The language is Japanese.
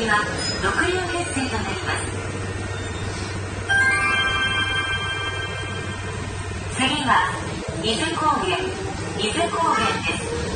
は6両編成となります。次は伊豆高原です。